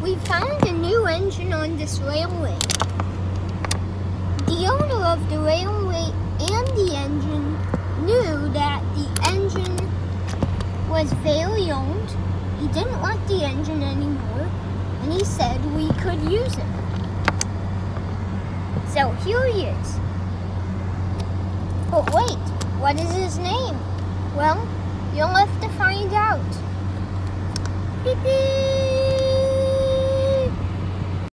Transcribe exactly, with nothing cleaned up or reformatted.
We found a new engine on this railway. The owner of the railway and the engine knew that the engine was very old. He didn't want the engine anymore, and he said we could use it. So here he is. But wait, what is his name? Well, you'll have to find out. Beep beep!